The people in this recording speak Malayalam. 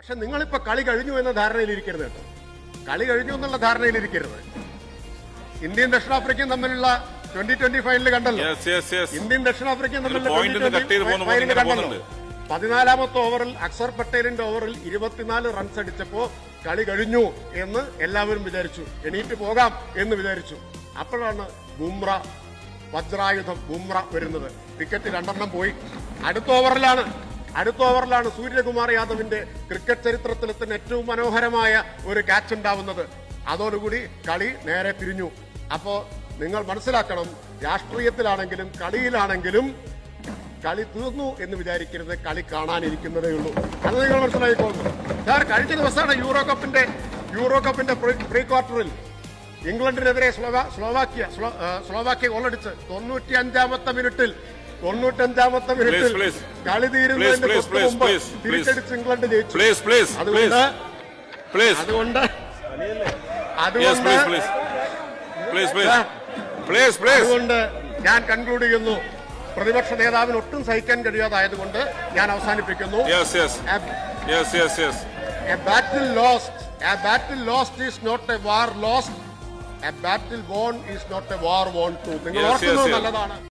പക്ഷെ നിങ്ങളിപ്പോ കളി കഴിഞ്ഞു എന്ന ധാരണയിലിരിക്കരുത് കേട്ടോ. കളി കഴിഞ്ഞു എന്നുള്ള ധാരണയിലിരിക്കരുത്. ഇന്ത്യയും ദക്ഷിണാഫ്രിക്കയും തമ്മിലുള്ള 2020 ഫൈനൽ കണ്ടല്ലോ. ഇന്ത്യയും ദക്ഷിണാഫ്രിക്കയും തമ്മിലുള്ള 2020 ഫൈനൽ കണ്ടല്ലോ. 14ാമത്തെ ഓവറിൽ അക്സർ പട്ടേലിന്റെ ഓവറിൽ 24 റൺസ് അടിച്ചപ്പോ കളി കഴിഞ്ഞു എന്ന് എല്ലാവരും വിചാരിച്ചു. എണീറ്റ് പോകാം എന്ന് വിചാരിച്ചു. അപ്പോഴാണ് ബുംറ, വജ്രായുധം ബുംറ വരുന്നത്. വിക്കറ്റ് 2 പോയി. അടുത്ത ഓവറിലാണ് സൂര്യകുമാർ യാദവിന്റെ ക്രിക്കറ്റ് ചരിത്രത്തിൽ തന്നെ ഏറ്റവും മനോഹരമായ ഒരു ക്യാച്ച് ഉണ്ടാവുന്നത്. അതോടുകൂടി കളി നേരെ തിരിഞ്ഞു. അപ്പോ നിങ്ങൾ മനസ്സിലാക്കണം, രാഷ്ട്രീയത്തിലാണെങ്കിലും കളിയിലാണെങ്കിലും കളി തീർന്നു എന്ന് വിചാരിക്കരുത്. കളി കാണാനിരിക്കുന്നതേ ഉള്ളൂ. അത് നിങ്ങൾ മനസ്സിലായിക്കോളുന്നു. സാർ, കഴിഞ്ഞ ദിവസമാണ് യൂറോ കപ്പിന്റെ പ്രീ ക്വാർട്ടറിൽ ഇംഗ്ലണ്ടിനെതിരെ സ്ലോവാക്യ ഗോളടിച്ച് 95ാമത്തെ മിനിറ്റിൽ കളി തീരുന്നതിന് തൊട്ട് മുമ്പ് തിരിച്ചടിച്ച് ഇംഗ്ലണ്ട് ജയിച്ചു. അതുകൊണ്ട് ഞാൻ കൺക്ലൂഡ് ചെയ്യുന്നു. പ്രതിപക്ഷ നേതാവിന് ഒട്ടും സഹിക്കാൻ കഴിയാതായതുകൊണ്ട് ഞാൻ അവസാനിപ്പിക്കുന്നു. A battle lost is not a war lost. A battle won is not a war won too. നിങ്ങൾ ഓർക്കുന്നത് നല്ലതാണ്.